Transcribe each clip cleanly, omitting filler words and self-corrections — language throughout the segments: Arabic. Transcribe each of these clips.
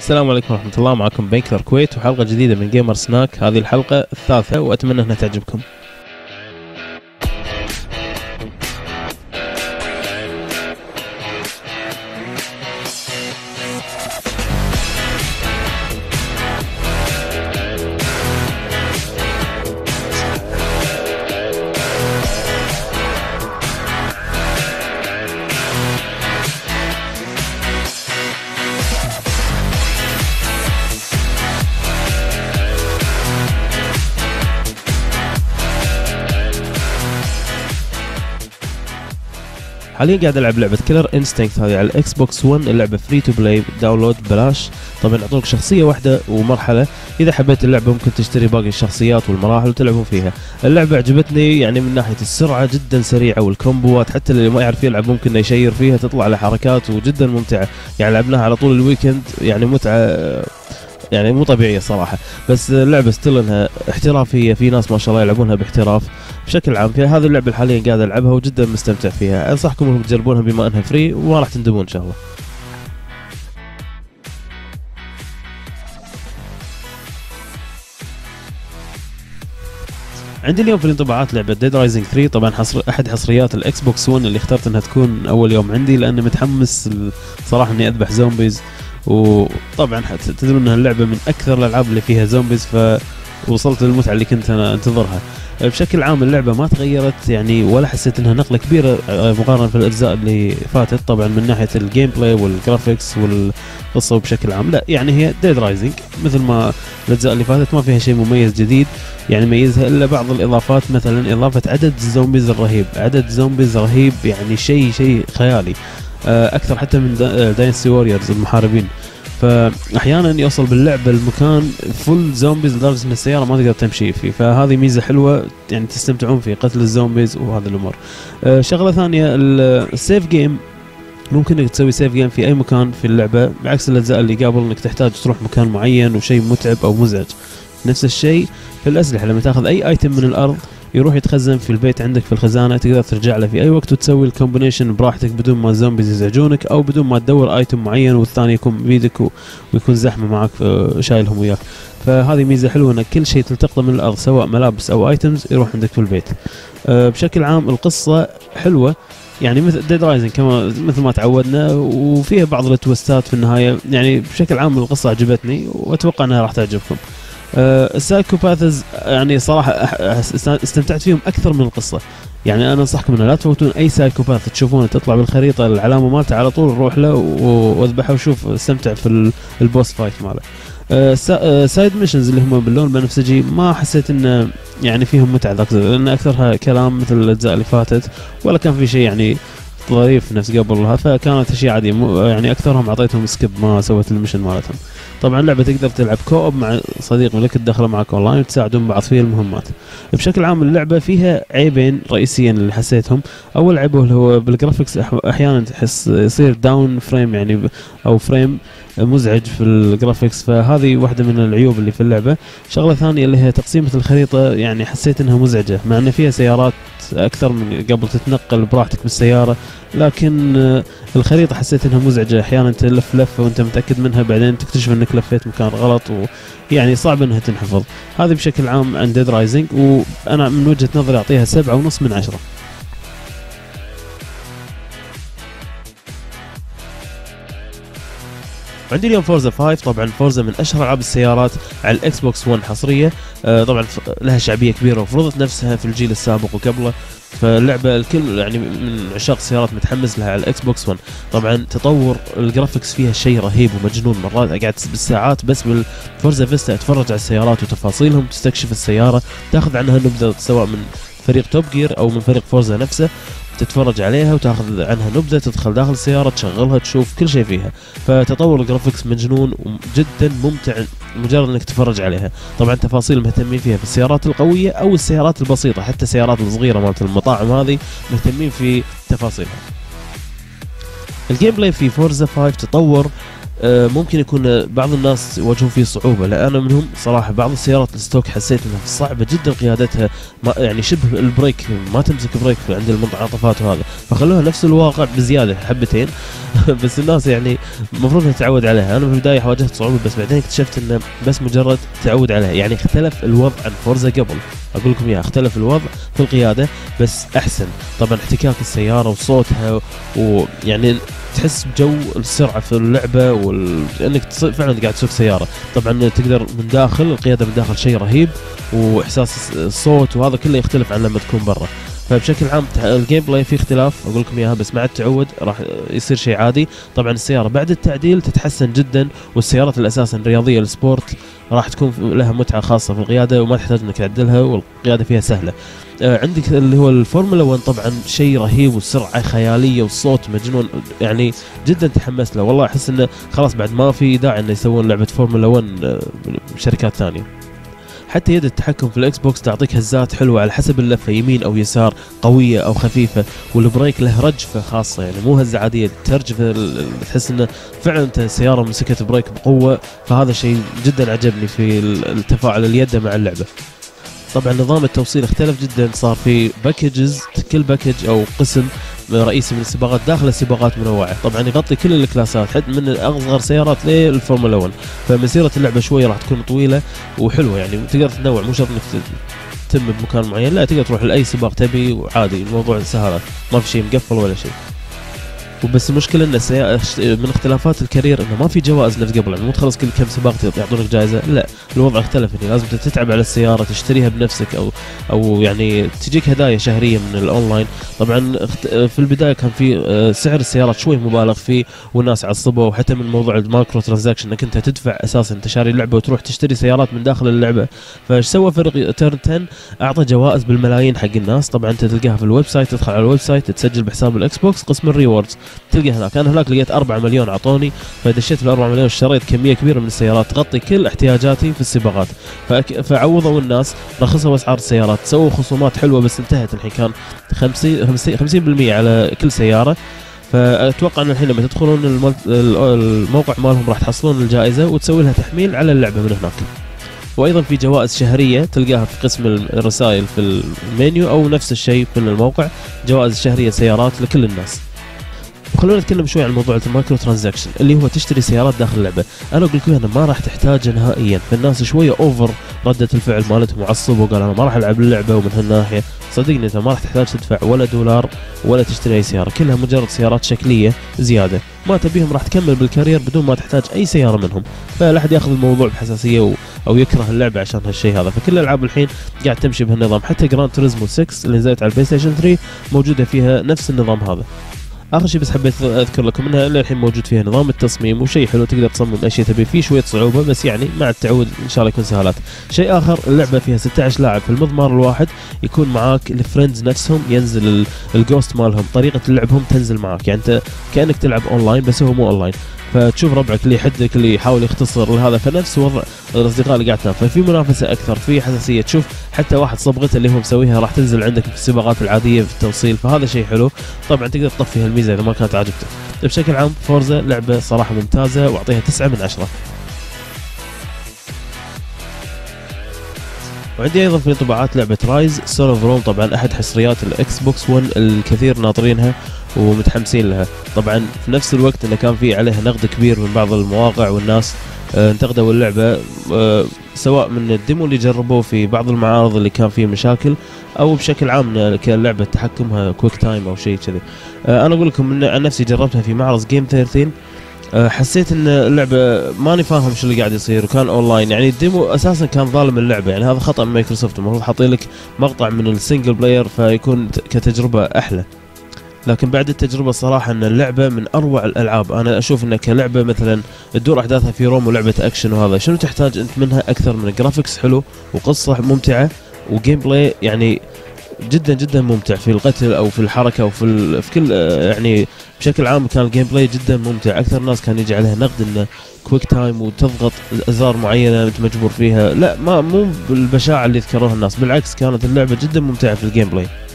السلام عليكم ورحمة الله. معكم بيكر كويت وحلقة جديدة من جيمر سناك. هذه الحلقة الثالثة وأتمنى أنها تعجبكم. حاليا قاعد العب لعبه كيلر انستنكت هذه على الاكس بوكس 1. اللعبه فري تو بلاي داونلود ببلاش. طبعا يعطونك شخصيه واحده ومرحله. اذا حبيت اللعبه ممكن تشتري باقي الشخصيات والمراحل وتلعبون فيها. اللعبه عجبتني يعني من ناحيه السرعه جدا سريعه والكومبوات، حتى اللي ما يعرف يلعب ممكن يشير فيها، تطلع على حركات وجدا ممتعه. يعني لعبناها على طول الويكند، يعني متعه يعني مو طبيعيه صراحه. بس اللعبه ستيل انها احترافيه، في ناس ما شاء الله يلعبونها باحتراف بشكل عام. في هذه اللعبه حاليا قاعد العبها وجدا مستمتع فيها. انصحكم انكم تجربونها بما انها فري وما راح تندمون ان شاء الله. عندي اليوم في الانطباعات لعبه ديد رايزنج 3. طبعا احد حصريات الاكس بوكس 1 اللي اخترت انها تكون اول يوم عندي، لاني متحمس صراحه اني اذبح زومبيز. وطبعا تدرون انها اللعبه من اكثر الالعاب اللي فيها زومبيز، فوصلت للمتعه اللي كنت انا انتظرها. بشكل عام اللعبه ما تغيرت يعني، ولا حسيت انها نقله كبيره مقارنه في الاجزاء اللي فاتت. طبعا من ناحيه الجيم بلاي والجرافيكس والقصه وبشكل عام لا، يعني هي ديد رايزنج مثل ما الاجزاء اللي فاتت، ما فيها شيء مميز جديد يعني ميزها الا بعض الاضافات. مثلا اضافه عدد الزومبيز الرهيب، عدد زومبيز رهيب يعني شيء خيالي، اكثر حتى من داينستي ووريرز المحاربين. فاحيانا يوصل باللعبه المكان فل زومبيز لدرجه ان السياره ما تقدر تمشي فيه، فهذه ميزه حلوه يعني تستمتعون في قتل الزومبيز وهذه الامور. شغله ثانيه السيف جيم، ممكن انك تسوي سيف جيم في اي مكان في اللعبه، بعكس الاجزاء اللي قبل انك تحتاج تروح مكان معين وشيء متعب او مزعج. نفس الشيء في الاسلحه، لما تاخذ اي ايتم من الارض يروح يتخزن في البيت عندك في الخزانه، تقدر ترجع له في اي وقت وتسوي الكومبينيشن براحتك بدون ما الزومبيز يزعجونك، او بدون ما تدور ايتم معين والثاني يكون بيدك ويكون زحمه معك شايلهم وياك. فهذه ميزه حلوه انك كل شيء تلتقطه من الارض سواء ملابس او ايتمز يروح عندك في البيت. بشكل عام القصه حلوه يعني مثل ديد رايزنج كما مثل ما تعودنا، وفيها بعض التويستات في النهايه. يعني بشكل عام القصه عجبتني واتوقع انها راح تعجبكم. السايكوباثز يعني صراحه استمتعت فيهم اكثر من القصه. يعني انا انصحكم انه لا تفوتون اي سايكوباث تشوفونه تطلع بالخريطه العلامه مالته على طول روح له واذبحه وشوف استمتع في البوس فايت ماله. سايد ميشنز اللي هم باللون البنفسجي ما حسيت انه يعني فيهم متعه ذاك، لان اكثرها كلام مثل الاجزاء اللي فاتت، ولا كان في شيء يعني ظريف نفس قبلها، فكانت اشياء عاديه. يعني اكثرهم اعطيتهم سكيب، ما سويت المشن مالتهم. طبعا اللعبه تقدر تلعب كوب مع صديق لك تدخله معك اونلاين وتساعدون بعض في المهمات. بشكل عام اللعبه فيها عيبين رئيسيين اللي حسيتهم. اول عيب هو بالجرافيكس، احيانا تحس يصير داون فريم يعني او فريم مزعج في الجرافيكس، فهذه واحده من العيوب اللي في اللعبه. شغله ثانيه اللي هي تقسيمه الخريطه، يعني حسيت انها مزعجه مع ان فيها سيارات اكثر من قبل تتنقل براحتك بالسياره، لكن الخريطه حسيت انها مزعجه. احيانا تلف لفه وانت متاكد منها بعدين تكتشف انك لفيت مكان غلط، ويعني صعب انها تنحفظ. هذه بشكل عام عن ديد رايزنج، وانا من وجهه نظري اعطيها 7.5 من 10. عندي اليوم فورزا 5. طبعا فورزا من اشهر العاب السيارات على الاكس بوكس 1 حصريه. طبعا لها شعبيه كبيره وفرضت نفسها في الجيل السابق وقبله، فاللعبه الكل يعني من عشاق السيارات متحمس لها على الاكس بوكس 1. طبعا تطور الجرافيكس فيها شيء رهيب ومجنون. مرات قاعد بالساعات بس بالفورزا فيستا اتفرج على السيارات وتفاصيلهم، تستكشف السياره، تاخذ عنها نبذه سواء من فريق توب جير او من فريق فورزا نفسه، تتفرج عليها وتاخذ عنها نبذه، تدخل داخل السياره تشغلها تشوف كل شيء فيها. فتطور الجرافيكس مجنون وجدا ممتع مجرد انك تتفرج عليها. طبعا تفاصيل مهتمين فيها في السيارات القويه او السيارات البسيطه، حتى السيارات الصغيره مالت المطاعم هذه مهتمين في تفاصيلها. الجيم بلاي في فورزا 5 تطور ممكن يكون بعض الناس يواجهون فيه صعوبة، لا أنا منهم صراحة. بعض السيارات الستوك حسيت أنها صعبة جدا قيادتها، ما يعني شبه البريك ما تمسك بريك عند المنعطفات وهذا، فخلوها نفس الواقع بزيادة حبتين. بس الناس يعني المفروض تتعود عليها. أنا في البداية واجهت صعوبة، بس بعدين اكتشفت أنه بس مجرد تعود عليها. يعني اختلف الوضع عن فورزا قبل، أقول لكم إياها، اختلف الوضع في القيادة بس أحسن. طبعا احتكاك السيارة وصوتها، ويعني تحس بجو السرعة في اللعبة وانك فعلا قاعد تسوق سيارة. طبعا تقدر من داخل القيادة، من داخل شيء رهيب، واحساس الصوت وهذا كله يختلف عن لما تكون برا. فبشكل عام الجيم بلاي فيه اختلاف، اقول لكم اياها، بس مع التعود راح يصير شيء عادي. طبعا السيارة بعد التعديل تتحسن جدا، والسيارات الاساسا الرياضية السبورت راح تكون لها متعة خاصة في القيادة، وما تحتاج انك تعدلها، والقيادة فيها سهلة. عندك اللي هو الفورمولا 1 طبعا شيء رهيب، والسرعة خيالية والصوت مجنون، يعني جدا تحمس له. والله احس انه خلاص بعد ما في داعي انه يسوون لعبة فورمولا 1 من شركات ثانية. حتى يد التحكم في الاكس بوكس تعطيك هزات حلوه على حسب اللفه، يمين او يسار، قويه او خفيفه، والبريك له رجفه خاصه، يعني مو هزه عاديه، ترجفه تحس انه فعلا انت سياره مسكت بريك بقوه. فهذا شيء جدا عجبني في التفاعل اليد مع اللعبه. طبعا نظام التوصيل اختلف جدا، صار في باكجز، كل باكج او قسم رئيسي من السباقات داخل السباقات منوعه، طبعا يغطي كل الكلاسات حتى من اصغر سيارات للفورمولا 1. فمسيره اللعبه شويه راح تكون طويله وحلوه، يعني تقدر تنوع، مو شرط انك تتم بمكان معين، لا تقدر تروح لاي سباق تبي وعادي، الموضوع سهل، ما في شيء مقفل ولا شيء. وبس المشكله ان من اختلافات الكارير انه ما في جوائز نفس قبل، يعني مو تخلص كل كم سباق يعطونك جائزه، لا الوضع اختلف، يعني لازم تتعب على السياره، تشتريها بنفسك، او يعني تجيك هدايا شهريه من الاونلاين. طبعا في البدايه كان في سعر السيارات شوي مبالغ فيه، والناس عصبوا، وحتى من موضوع المايكرو ترانزاكشن انك انت تدفع اساسا انت شاري اللعبه وتروح تشتري سيارات من داخل اللعبه. فايش سوى فريق تيرن 10؟ اعطى جوائز بالملايين حق الناس. طبعا انت تلقاها في الويب سايت، تدخل على الويب سايت تسجل بحساب الاكس بوكس، قسم الريوردز تلقى هناك. انا هناك لقيت 4 مليون اعطوني، فدشيت بال 4 مليون اشتريت كميه كبيره من السيارات تغطي كل احتياجاتي في السباقات. فعوضوا الناس، رخصوا اسعار السيارات، سووا خصومات حلوه، بس انتهت الحين، كان 50% على كل سياره. فاتوقع ان الحين لما تدخلون الموقع مالهم راح تحصلون الجائزه وتسوي لها تحميل على اللعبه من هناك. وايضا في جوائز شهريه تلقاها في قسم الرسائل في المنيو، او نفس الشيء في الموقع، جوائز شهريه سيارات لكل الناس. خلونا نتكلم شوي عن موضوع المايكرو ترانزاكشن اللي هو تشتري سيارات داخل اللعبه. انا اقول لكم انا ما راح تحتاجها نهائيا، فالناس شويه اوفر رده الفعل مالتهم وعصبوا وقال انا ما راح العب اللعبه، ومن هالناحيه صدقني انت ما راح تحتاج تدفع ولا دولار ولا تشتري اي سياره، كلها مجرد سيارات شكليه زياده، ما تبيهم راح تكمل بالكارير بدون ما تحتاج اي سياره منهم. فلا احد ياخذ الموضوع بحساسيه او يكره اللعبه عشان هالشيء هذا. فكل الالعاب الحين قاعد تمشي بهالنظام، حتى جراند توريزمو 6 اللي نزلت على البلاي ستيشن 3 موجوده فيها نفس النظام هذا. اخر شيء بس حبيت اذكر لكم انها الحين موجود فيها نظام التصميم، وشيء حلو تقدر تصمم اي شيء تبي، فيه شويه صعوبه بس يعني مع التعود ان شاء الله يكون سهالات. شيء اخر، اللعبه فيها 16 لاعب في المضمار الواحد، يكون معاك الفريندز نفسهم، ينزل الجوست مالهم، طريقه لعبهم تنزل معاك، يعني انت كانك تلعب اونلاين بس هو مو اونلاين، فتشوف ربعك اللي يحدك اللي يحاول يختصر لهذا، فنفس وضع الاصدقاء اللي قاعد تلعب، ففي منافسه اكثر، في حساسيه، تشوف حتى واحد صبغته اللي هو مسويها راح تنزل عندك في السباقات العاديه في التوصيل، فهذا شيء حلو. طبعا تقدر تطفي هالميزه اذا ما كانت عاجبتك. بشكل عام فورزا لعبه صراحه ممتازه، واعطيها 9 من 10. وعندي ايضا في انطباعات لعبه رايز سون اوف روم، طبعا احد حصريات الاكس بوكس 1 الكثير ناطرينها ومتحمسين لها. طبعا في نفس الوقت انه كان في عليها نقد كبير من بعض المواقع والناس انتقدوا اللعبه، سواء من الديمو اللي جربوه في بعض المعارض اللي كان فيه مشاكل، او بشكل عام كلعبه تحكمها كويك تايم او شيء كذي. انا اقول لكم عن نفسي جربتها في معرض جيم 13، حسيت ان اللعبه ماني فاهم شو اللي قاعد يصير، وكان اونلاين، يعني الديمو اساسا كان ظالم اللعبه، يعني هذا خطا من مايكروسوفت، المفروض حاطين لك مقطع من السنجل بلاير فيكون كتجربه احلى. لكن بعد التجربه صراحه ان اللعبه من اروع الالعاب، انا اشوف انها كلعبه مثلا تدور احداثها في روم ولعبه اكشن، وهذا شنو تحتاج انت منها اكثر من جرافيكس حلو وقصه ممتعه وجيم بلاي يعني جدا جدا ممتع في القتل او في الحركه او في كل يعني بشكل عام كان الجيم بلاي جدا ممتع. اكثر الناس كان يجي عليها نقد انه كويك تايم وتضغط ازرار معينه انت مجبور فيها، لا مو بالبشاعه اللي ذكروها الناس، بالعكس كانت اللعبه جدا ممتعه في الجيم بلاي.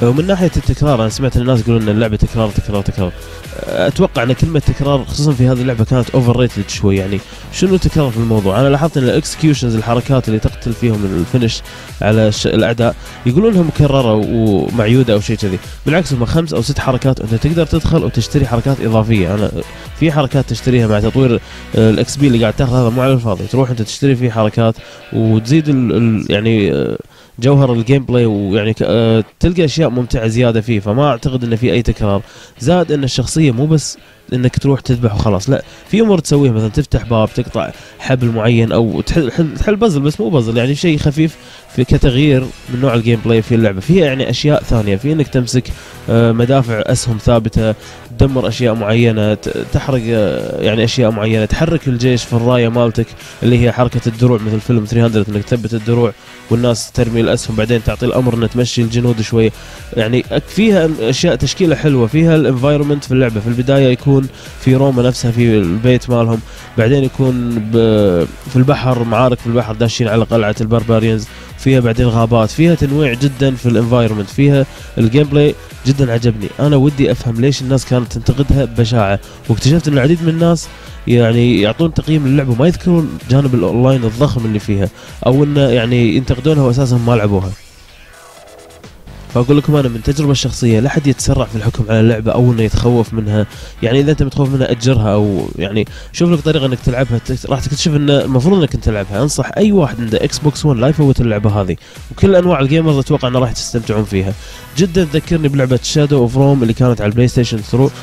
ومن ناحيه التكرار، انا سمعت ان الناس يقولون ان اللعبه تكرار تكرار تكرار. اتوقع ان كلمه تكرار خصوصا في هذه اللعبه كانت اوفر ريتد شوي. يعني شنو تكرار في الموضوع؟ انا لاحظت ان الاكسكيوشنز، الحركات اللي تقتل فيهم الفينش على الاعداء، يقولون انها مكرره ومعيوده او شيء كذي. بالعكس هم 5 أو 6 حركات، انت تقدر تدخل وتشتري حركات اضافيه. انا في حركات تشتريها مع تطوير الاكس بي اللي قاعد تاخذ، هذا مو على الفاضي، تروح انت تشتري فيه حركات وتزيد يعني جوهر الجيم بلاي، ويعني تلقى اشياء ممتعه زياده فيه. فما اعتقد انه في اي تكرار. زاد ان الشخصيه مو بس انك تروح تذبح وخلاص، لا، في امور تسويها، مثلا تفتح باب، تقطع حبل معين، او تحل بزل، بس مو بزل، يعني شيء خفيف في كتغيير من نوع الجيم بلاي في اللعبه. فيها يعني اشياء ثانيه، في انك تمسك مدافع اسهم ثابته، تدمر اشياء معينه، تحرق يعني اشياء معينه، تحرك الجيش في الرايه مالتك اللي هي حركه الدروع مثل فيلم 300، انك تثبت الدروع والناس ترمي الاسهم، بعدين تعطي الامر ان تمشي الجنود شوي. يعني فيها اشياء تشكيله حلوه. فيها الانفايرمنت في اللعبه، في البدايه يكون في روما نفسها، في البيت مالهم، بعدين يكون في البحر، معارك في البحر، داشين على قلعه البربريانز، فيها بعدين غابات. فيها تنويع جدا في الانفايرمنت. فيها الجيم بلاي جدا عجبني. انا ودي افهم ليش الناس كانت تنتقدها ببشاعه، واكتشفت ان العديد من الناس يعني يعطون تقييم للعبه وما يذكرون جانب الاونلاين الضخم اللي فيها، او انه يعني ينتقدونها واساسا ما لعبوها. فاقول لكم انا من تجربه الشخصيه، لا حد يتسرع في الحكم على اللعبه او انه يتخوف منها. يعني اذا انت متخوف منها اجرها، او يعني شوف لك طريقه انك تلعبها، راح تكتشف ان المفروض انك انت تلعبها. انصح اي واحد عنده اكس بوكس 1 لا يفوت اللعبه هذه، وكل انواع الجيمرز اتوقع انه راح تستمتعون فيها جدا. تذكرني بلعبه شادو اوف روم اللي كانت على البلاي ستيشن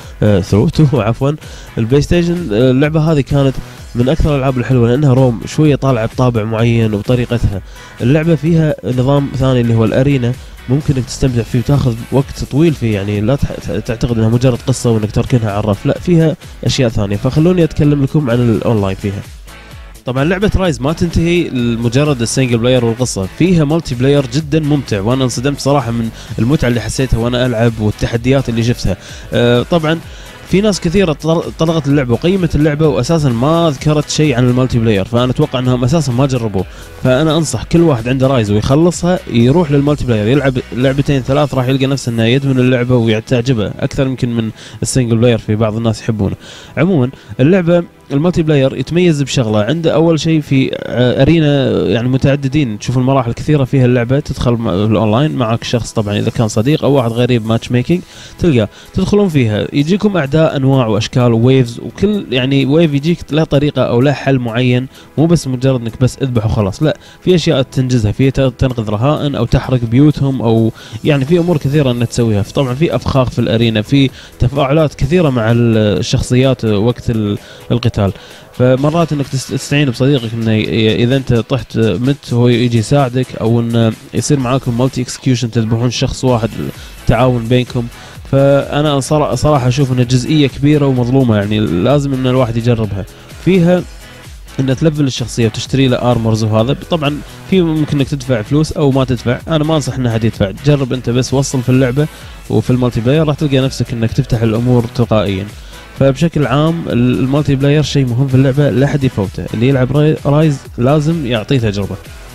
2 عفوا، البلاي ستيشن. اللعبه هذه كانت من اكثر الالعاب الحلوه، لانها روم شويه طالعه بطابع معين وبطريقتها. اللعبه فيها نظام ثاني اللي هو الارينا، ممكن انك تستمتع فيه وتاخذ وقت طويل فيه. يعني لا تعتقد انها مجرد قصه وانك تركنها على الرف، لا، فيها اشياء ثانيه. فخلوني اتكلم لكم عن الاونلاين فيها. طبعا لعبه رايز ما تنتهي لمجرد السنجل بلاير والقصه، فيها مالتي بلاير جدا ممتع، وانا انصدمت صراحه من المتعه اللي حسيتها وانا العب والتحديات اللي شفتها. طبعا في ناس كثيره طلقت اللعبه وقيمت اللعبه واساسا ما ذكرت شيء عن المالتي بلاير، فانا اتوقع انهم اساسا ما جربوه. فانا انصح كل واحد عنده رايز ويخلصها يروح للمالتي بلاير، يلعب لعبتين 3 راح يلقى نفسه انه يدمن اللعبه ويعجبه اكثر يمكن من السنجل بلاير، في بعض الناس يحبونه. عموما اللعبه المالتي بلاير يتميز بشغله، عنده اول شيء في ارينا يعني متعددين، تشوف المراحل كثيره فيها اللعبه، تدخل الاونلاين معك شخص طبعا اذا كان صديق او واحد غريب ماتش ميكينج، تلقى تدخلون فيها يجيكم اعداء انواع واشكال وويفز، وكل يعني ويف يجيك له طريقه او له حل معين، مو بس مجرد انك بس اذبح وخلاص، لا، في اشياء تنجزها، في تنقذ رهائن او تحرق بيوتهم، او يعني في امور كثيره انك تسويها. طبعا في افخاخ في الارينا، في تفاعلات كثيره مع الشخصيات وقت القتال. فمرات انك تستعين بصديقك انه اذا انت طحت مت هو يجي يساعدك، او انه يصير معاكم مالتي اكسكيوشن تذبحون شخص واحد، تعاون بينكم. فانا صراحه اشوف انها جزئيه كبيره ومظلومه، يعني لازم ان الواحد يجربها. فيها ان تلفل الشخصيه وتشتري له ارمرز، وهذا طبعا في ممكن انك تدفع فلوس او ما تدفع. انا ما انصح ان احد يدفع، جرب انت بس وصل في اللعبه وفي المالتي بلاير راح تلقى نفسك انك تفتح الامور تلقائيا. فبشكل عام المالتي بلاير شيء مهم في اللعبه لا احد يفوته، اللي يلعب رايز لازم يعطيه تجربه.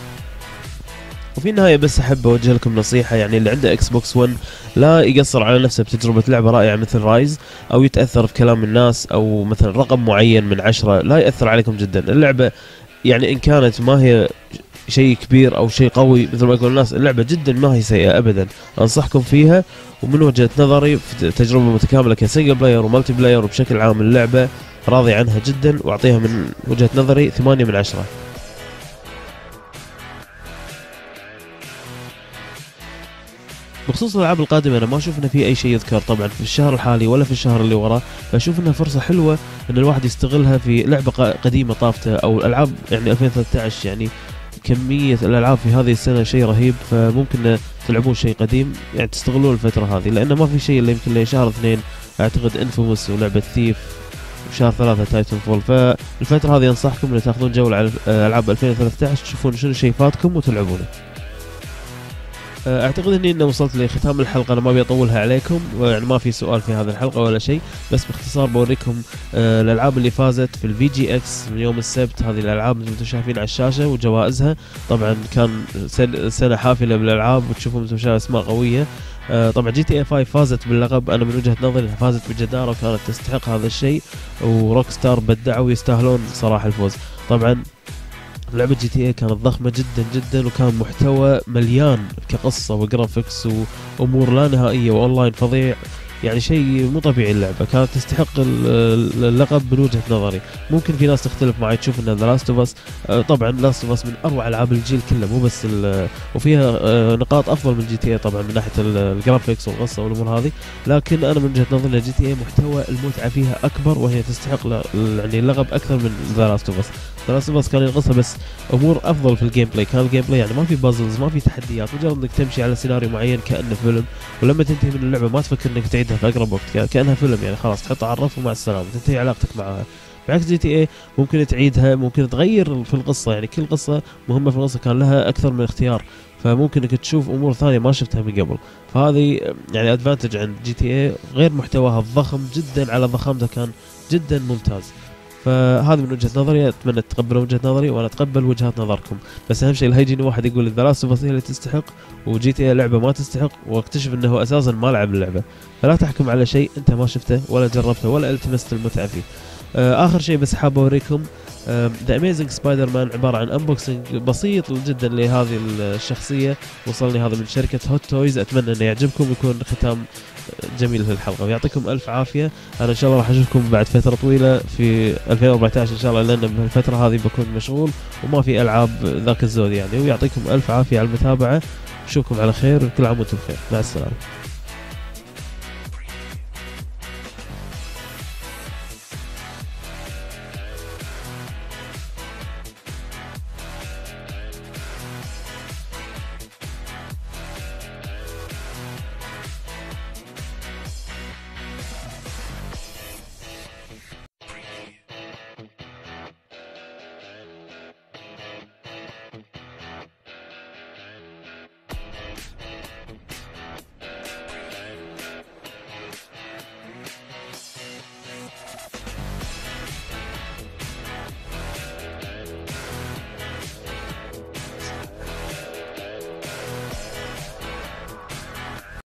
وفي النهايه بس احب اوجه لكم نصيحه، يعني اللي عنده اكس بوكس 1 لا يقصر على نفسه بتجربه لعبه رائعه مثل رايز، او يتاثر في كلام الناس او مثلا رقم معين من 10 لا ياثر عليكم جدا. اللعبه يعني ان كانت ما هي شيء كبير او شيء قوي مثل ما يقول الناس، اللعبه جدا ما هي سيئه ابدا، انصحكم فيها. ومن وجهه نظري في تجربه متكامله كسنجل بلاير ومالتي بلاير وبشكل عام اللعبه راضي عنها جدا، واعطيها من وجهه نظري 8 من 10. بخصوص الالعاب القادمه انا ما اشوف انه في اي شيء يذكر طبعا في الشهر الحالي ولا في الشهر اللي وراه، فاشوف انها فرصه حلوه ان الواحد يستغلها في لعبه قديمه طافته او الالعاب يعني 2013. يعني كميه الالعاب في هذه السنه شيء رهيب، فممكن تلعبون شيء قديم يعني تستغلون الفتره هذه، لانه ما في شيء الا يمكن لشهر 2 اعتقد انفوموس ولعبه ثيف، وشهر 3 تايتن فول. فالفتره هذه انصحكم ان تاخذون جوله على العاب 2013 تشوفون شنو شيء فاتكم وتلعبونه. اعتقد اني وصلت لختام الحلقه، انا ما ابي اطولها عليكم، يعني ما في سؤال في هذه الحلقه ولا شيء، بس باختصار بوريكم الالعاب اللي فازت في الفي جي اكس من يوم السبت. هذه الالعاب اللي انتم شايفين على الشاشه وجوائزها، طبعا كان سنه حافله بالالعاب، وتشوفون انتم شايفين اسماء قويه. طبعا جي تي اي 5 فازت باللقب، انا من وجهة نظري انها فازت بجدارة وكانت تستحق هذا الشيء، وروك ستار بدعوا ويستاهلون صراحة الفوز. طبعا لعبة جي تي اي كانت ضخمة جدا جدا، وكان محتوى مليان كقصة وجرافيكس وامور لا نهائية واونلاين فظيع، يعني شيء مو طبيعي. اللعبة كانت تستحق اللقب من وجهة نظري. ممكن في ناس تختلف معي تشوف ان ذا لاست اوف اس، طبعا لاست اوف اس من اروع العاب الجيل كله، مو بس وفيها نقاط افضل من جي تي اي طبعا من ناحية الجرافيكس والقصة والامور هذه، لكن انا من وجهة نظري ان جي تي اي محتوى المتعة فيها اكبر، وهي تستحق يعني اللقب اكثر من ذا لاست اوف اس. ذا لاست اوف اس كان القصة بس امور افضل في الجيم بلاي، كان الجيم بلاي يعني ما في بازلز، ما في تحديات، مجرد انك تمشي على سيناريو معين كانه فيلم، ولما تنتهي من اللعبه ما تفكر انك تعيدها في اقرب وقت، كانها فيلم يعني خلاص تحطها على الرف ومع السلامه تنتهي علاقتك معها. بعكس جي تي اي ممكن تعيدها، ممكن تغير في القصه، يعني كل قصه مهمه في القصه كان لها اكثر من اختيار، فممكن انك تشوف امور ثانيه ما شفتها من قبل. فهذه يعني ادفانتج عند جي تي اي، غير محتواها الضخم جدا على ضخامته كان جدا ممتاز. فهذا من وجهة نظري، اتمنى تتقبلوا وجهة نظري وانا اتقبل وجهات نظركم، بس اهم شيء لا يجيني واحد يقول ذا لاست اوف اس هي اللي تستحق وجي تي اي لعبه ما تستحق، واكتشف انه اساسا ما لعب اللعبه. فلا تحكم على شيء انت ما شفته ولا جربته ولا التمست المتعه فيه. اخر شيء بس حاب اوريكم ذا اميزنج سبايدر مان، عباره عن انبوكسنج بسيط جدا لهذه الشخصيه، وصلني هذا من شركه هوت تويز، اتمنى انه يعجبكم ويكون ختام جميل للحلقه، ويعطيكم الف عافيه. انا ان شاء الله راح اشوفكم بعد فتره طويله في 2014 ان شاء الله، لان بالفتره هذه بكون مشغول وما في العاب ذاك الزود يعني. ويعطيكم الف عافيه على المتابعه، اشوفكم على خير، كل عام وانتم بخير، مع السلامه.